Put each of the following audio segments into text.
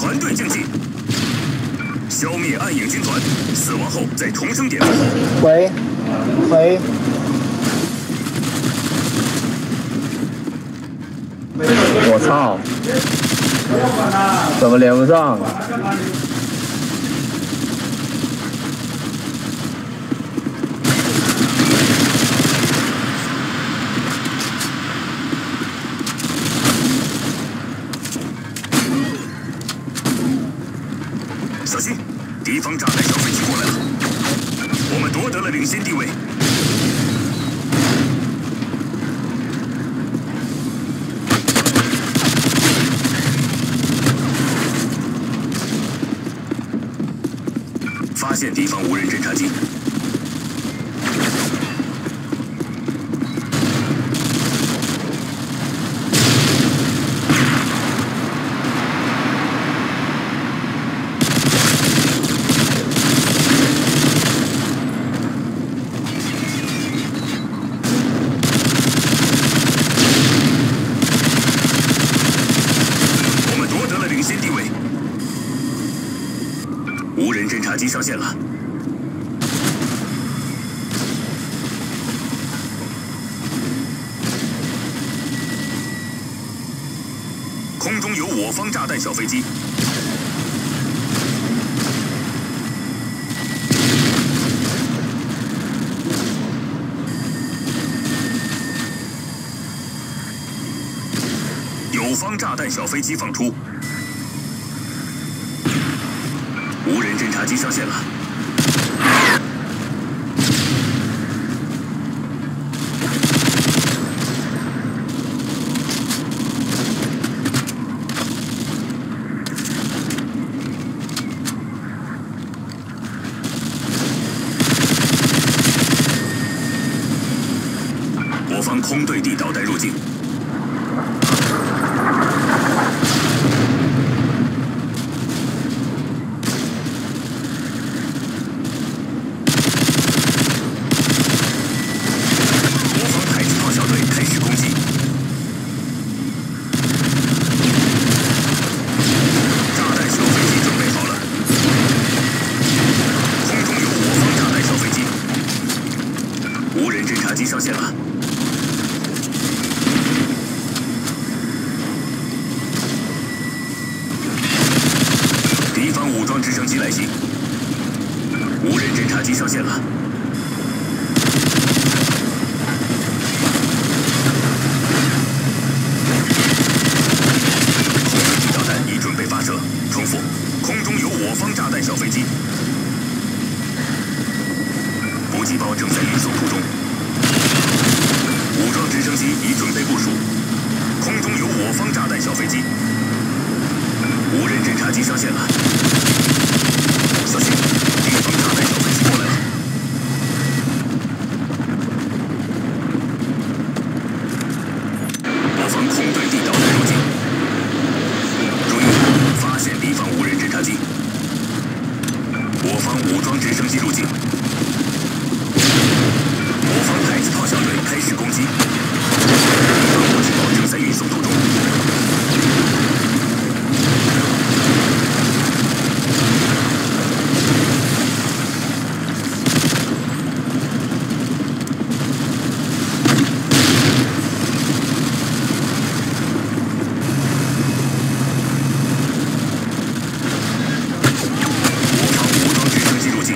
团队竞技，消灭暗影军团，死亡后再重生点。 喂，我操！怎么连不上？ 小心，敌方炸弹小飞机过来了，我们夺得了领先地位。发现敌方无人侦察机。我们夺得了领先地位。无人侦察机上线了。空中有我方炸弹小飞机。友方炸弹小飞机放出。无人侦察机上线了。我方空对地导弹入境。无人侦察机上线了。敌方武装直升机来袭。无人侦察机上线了。空对地导弹已准备发射。重复，空中有我方炸弹小飞机。补给包正在运送途中，武装直升机已准备部署。空中有我方炸弹小飞机，无人侦察机上线了。小心，敌方炸弹小飞机过来了。我方空对地导弹入境，注意，发现敌方无人侦察机。我方武装直升机入境。我方迫击炮小队开始攻击，敌方补给包正在运送途中。我方武装直升机入境。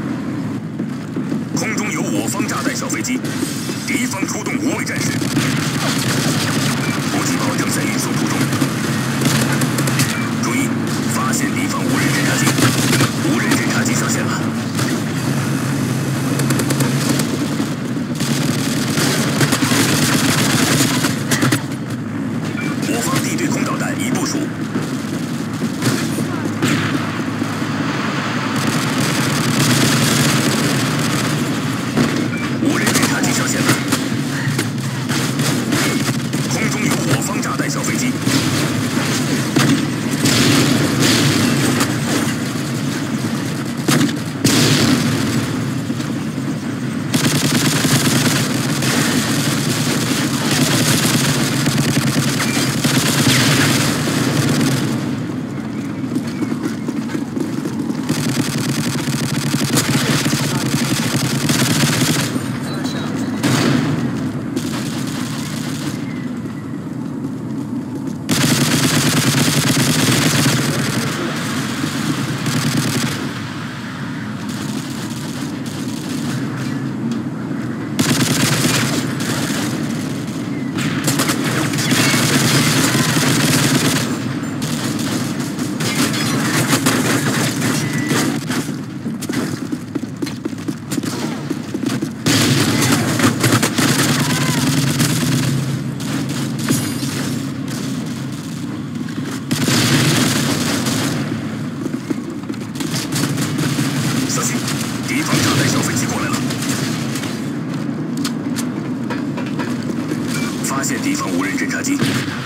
空中有我方炸弹小飞机，敌方出动无畏战士，补给包正在运送途中。注意，发现敌方无人侦察机，无人侦察机上线了。我方地对空导弹已部署。无人侦察机上线了。 方炸弹小飞机过来了，发现敌方无人侦察机。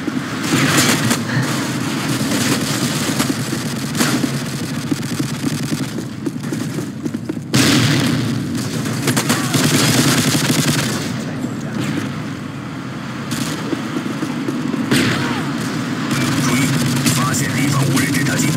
注意，发现敌方无人侦察机。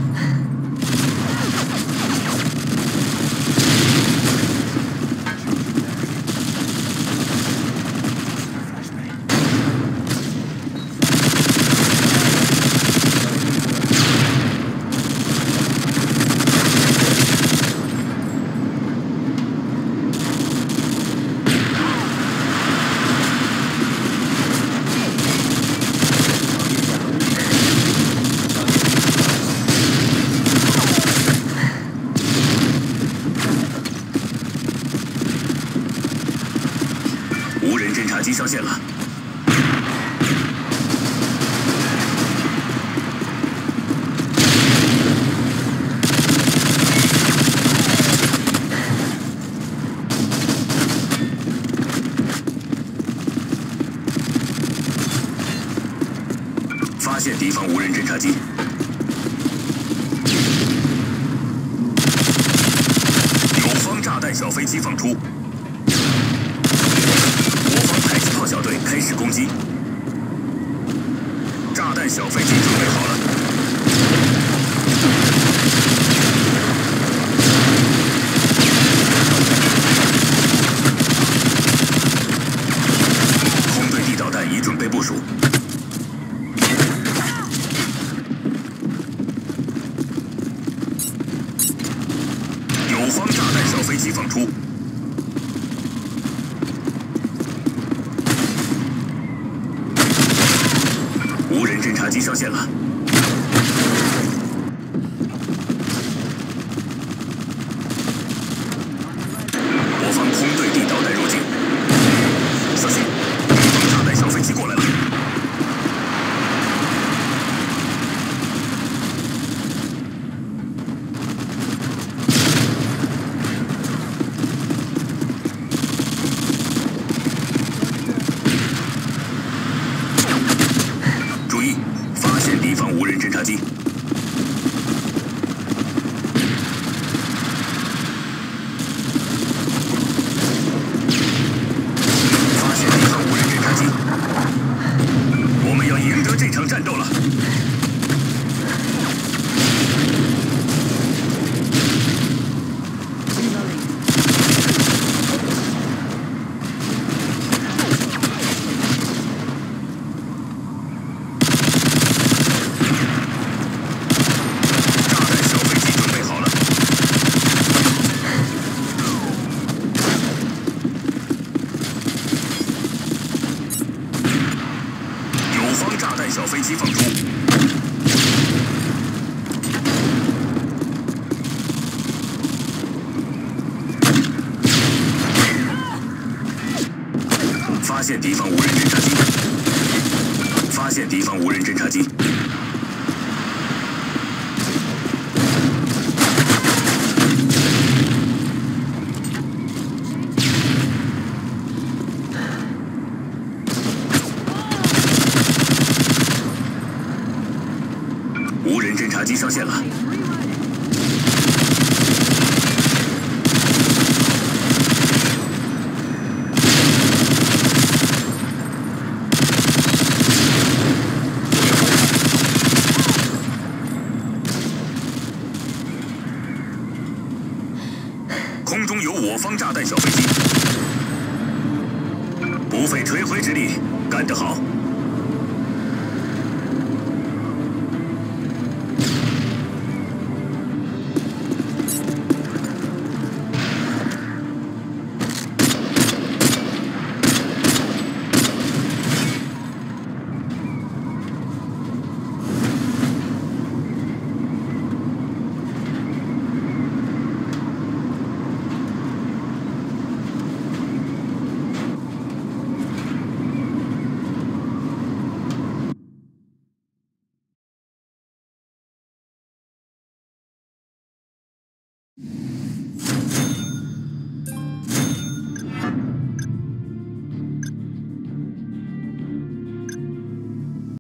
无人侦察机上线了。发现敌方无人侦察机。友方炸弹小飞机放出。 迫击炮小队开始攻击，炸弹小飞机准备好了。空对地导弹已准备部署。友方炸弹小飞机放出。 无人侦察机上线了。我方空对地导弹入境，小心，敌方炸弹小飞机过来了。注意，发现敌方无人侦察机。发现敌方无人侦察机，我们要赢得这场战斗了。炸弹小飞机放出，发现敌方无人侦察机，发现敌方无人侦察机。无人侦察机上线了。空中有我方炸弹小飞机，不费吹灰之力，干得好！